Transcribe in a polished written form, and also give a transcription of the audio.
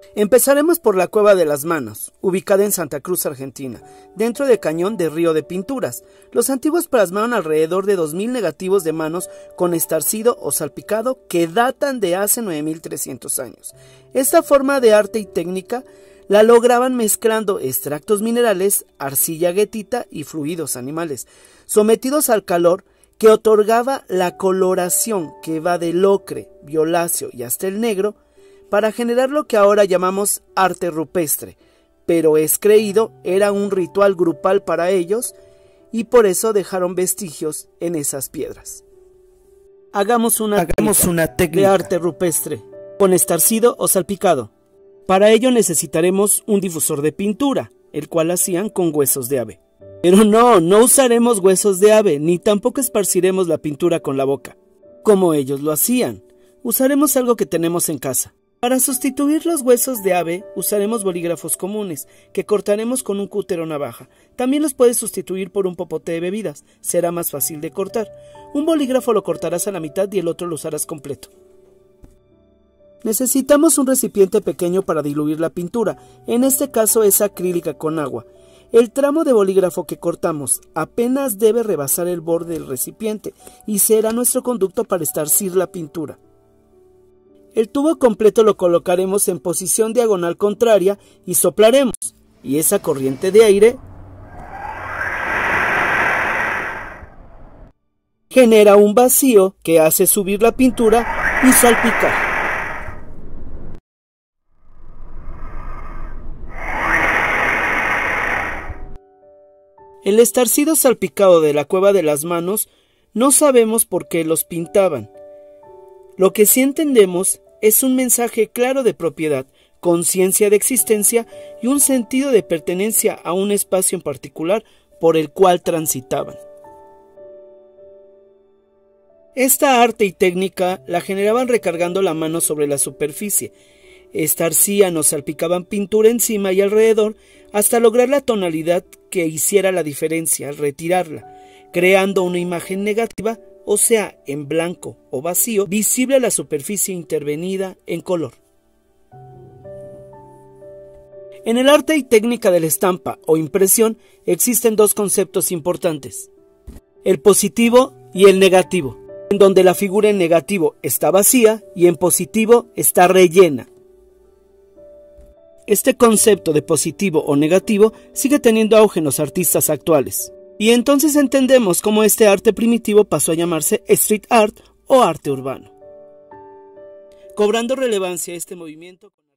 Empezaremos por la Cueva de las Manos, ubicada en Santa Cruz, Argentina, dentro del cañón de Río de Pinturas. Los antiguos plasmaron alrededor de 2000 negativos de manos con estarcido o salpicado que datan de hace 9300 años. Esta forma de arte y técnica la lograban mezclando extractos minerales, arcilla guetita y fluidos animales, sometidos al calor que otorgaba la coloración que va del ocre, violáceo y hasta el negro, para generar lo que ahora llamamos arte rupestre, pero es creído era un ritual grupal para ellos y por eso dejaron vestigios en esas piedras. Hagamos una técnica de arte rupestre, con estarcido o salpicado. Para ello necesitaremos un difusor de pintura, el cual hacían con huesos de ave. Pero no usaremos huesos de ave, ni tampoco esparciremos la pintura con la boca, como ellos lo hacían. Usaremos algo que tenemos en casa. Para sustituir los huesos de ave, usaremos bolígrafos comunes, que cortaremos con un cúter o navaja. También los puedes sustituir por un popote de bebidas, será más fácil de cortar. Un bolígrafo lo cortarás a la mitad y el otro lo usarás completo. Necesitamos un recipiente pequeño para diluir la pintura, en este caso es acrílica con agua. El tramo de bolígrafo que cortamos apenas debe rebasar el borde del recipiente y será nuestro conducto para esparcir la pintura. El tubo completo lo colocaremos en posición diagonal contraria y soplaremos, y esa corriente de aire genera un vacío que hace subir la pintura y salpicar. El estarcido salpicado de la Cueva de las Manos no sabemos por qué los pintaban. Lo que sí entendemos es un mensaje claro de propiedad, conciencia de existencia y un sentido de pertenencia a un espacio en particular por el cual transitaban. Esta arte y técnica la generaban recargando la mano sobre la superficie. Estarcían o salpicaban pintura encima y alrededor hasta lograr la tonalidad que hiciera la diferencia al retirarla, creando una imagen negativa, o sea, en blanco o vacío, visible a la superficie intervenida en color. En el arte y técnica de la estampa o impresión existen dos conceptos importantes: el positivo y el negativo, en donde la figura en negativo está vacía y en positivo está rellena. Este concepto de positivo o negativo sigue teniendo auge en los artistas actuales. Y entonces entendemos cómo este arte primitivo pasó a llamarse street art o arte urbano, cobrando relevancia este movimiento.